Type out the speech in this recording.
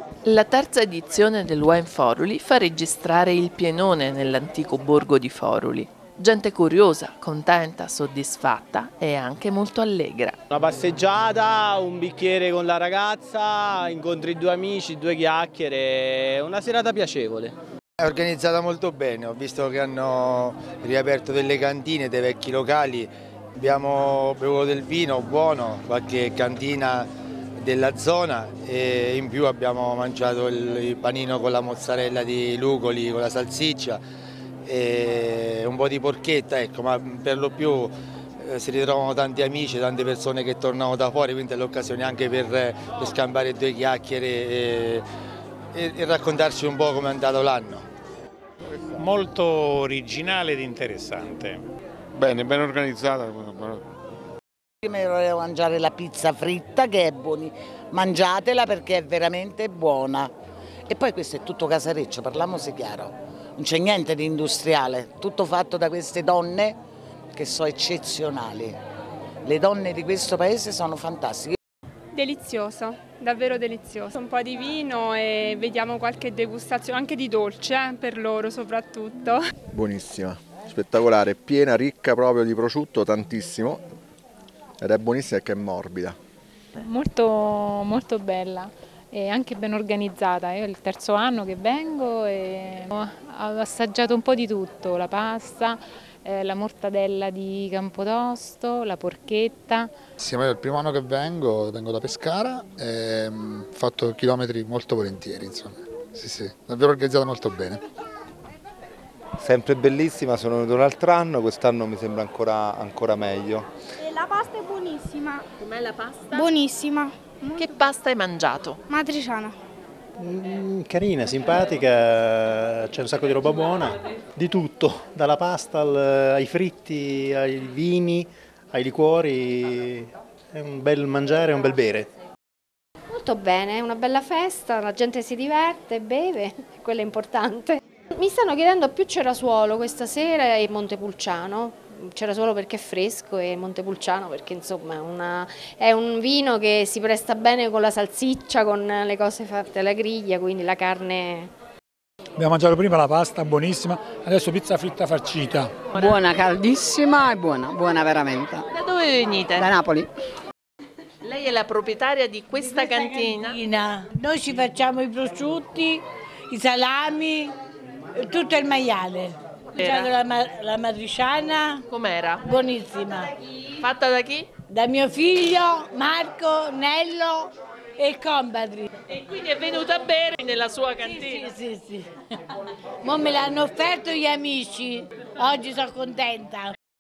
La terza edizione del Wine Foruli fa registrare il pienone nell'antico borgo di Foruli. Gente curiosa, contenta, soddisfatta e anche molto allegra. Una passeggiata, un bicchiere con la ragazza, incontri due amici, due chiacchiere, una serata piacevole. È organizzata molto bene, ho visto che hanno riaperto delle cantine, dei vecchi locali, abbiamo bevuto del vino buono, qualche cantina della zona e in più abbiamo mangiato il panino con la mozzarella di Lugoli, con la salsiccia e un po' di porchetta, ecco, ma per lo più si ritrovano tanti amici, tante persone che tornano da fuori, quindi è l'occasione anche per scambiare due chiacchiere e raccontarci un po' come è andato l'anno. Molto originale ed interessante. Bene, ben organizzata. Prima volevo mangiare la pizza fritta che è buona, mangiatela perché è veramente buona. E poi questo è tutto casareccio, parliamoci chiaro, non c'è niente di industriale, tutto fatto da queste donne che sono eccezionali. Le donne di questo paese sono fantastiche. Delizioso, davvero delizioso. Un po' di vino e vediamo qualche degustazione, anche di dolce per loro soprattutto. Buonissima, spettacolare, piena, ricca proprio di prosciutto, tantissimo, ed è buonissima perché è morbida. Molto bella e anche ben organizzata. Io è il terzo anno che vengo e ho assaggiato un po' di tutto, la pasta, la mortadella di Campotosto, la porchetta. Sì, io è il primo anno che vengo da Pescara e ho fatto chilometri molto volentieri, insomma. Sì, davvero organizzata molto bene. Sempre bellissima, sono venuto un altro anno, quest'anno mi sembra ancora meglio. E la pasta è buonissima. Com'è la pasta? Buonissima. Che pasta hai mangiato? Matriciana. Carina, simpatica, c'è un sacco di roba buona, di tutto, dalla pasta ai fritti, ai vini, ai liquori, è un bel mangiare e un bel bere. Molto bene, è una bella festa, la gente si diverte, beve, quello è importante. Mi stanno chiedendo più Cerasuolo questa sera e Montepulciano. Cerasuolo perché è fresco e Montepulciano perché insomma è un vino che si presta bene con la salsiccia, con le cose fatte alla griglia, quindi la carne. Abbiamo mangiato prima la pasta, buonissima, adesso pizza fritta farcita. Buona, caldissima e buona veramente. Da dove venite? Da Napoli. Lei è la proprietaria di questa cantina? Noi ci facciamo i prosciutti, i salami, tutto il maiale. La matriciana. Com'era? Buonissima. Fatta da chi? Da mio figlio Marco, Nello e compadri. E quindi è venuta a bere nella sua cantina? Sì. Mo me l'hanno offerto gli amici, oggi sono contenta.